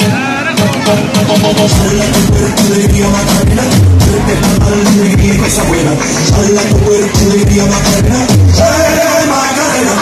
Sala tu cuerpo alegría Macarena, verte para alegría y cosa buena. Sala tu cuerpo alegría Macarena, Macarena.